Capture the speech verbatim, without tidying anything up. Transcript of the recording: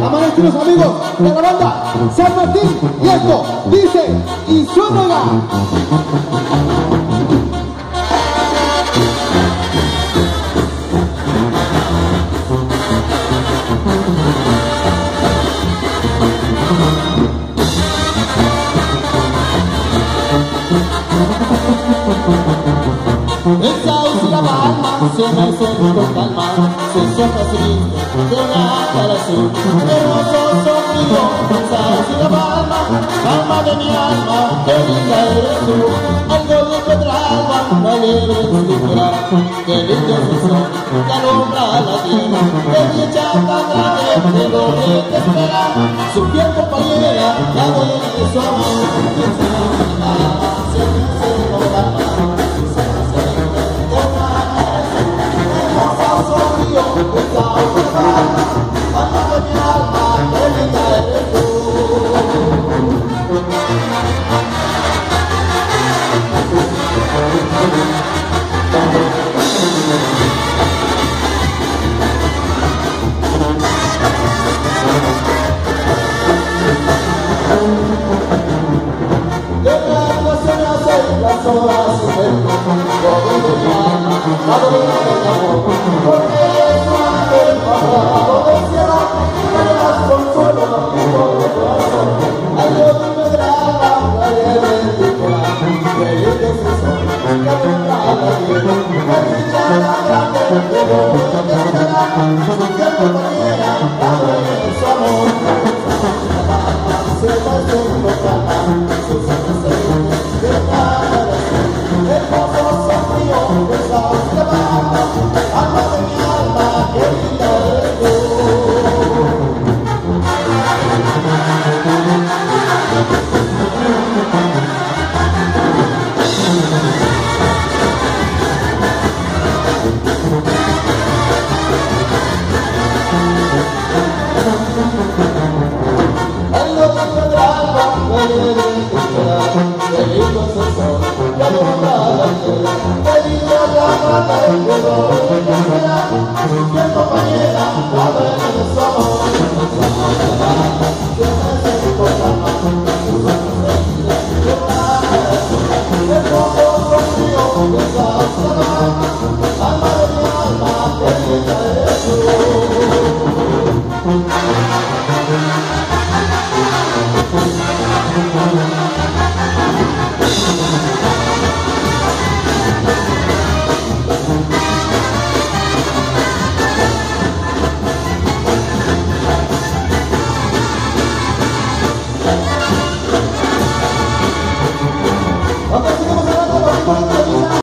a maestros amigos de la banda San Martín. Y esto dice y suena. El sauce y la palma se mecen con calma, sus hojas tristes de una cara azul. Hermoso sonido, el sauce y la palma, alma de mi alma, qué linda eres tú. Algo de Pedralba, la liebre escritura, qué lindo es el sol que alumbra la tierra. De dicha tan grande, de doble te espera, su fiel compañera, la dueña de su amor. El sauce y la palma se mecen con calma. Las horas se ven, todo mi alma, la dolor del amor, porque es suave el panorama del cielo, que le das consuelo a mi pobre corazón. Al Dios de Pedralba, la liebre indica, que lindo es el sol, que alumbra la tierra, que dicha tan grande, que doble te espera, su fiel compañera, la dueña de su amor. Se mecen con calma, sus ojos celestes de cada vez. Hermoso sonido, el sauce y la palma, alma de mi alma, qué linda eres tú. En los de Pedralba, la liebre escuchará, qué lindo es el sol, que alumbra la tierra, que dicha tan grande, que doble te espera, su fiel compañera, la dueña de su amor. El sauce y la palma se mecen con calma, sus ojos celestes de cada azul. Hermoso sonido, el sauce y la palma, alma de mi alma, qué linda eres tú. Okay.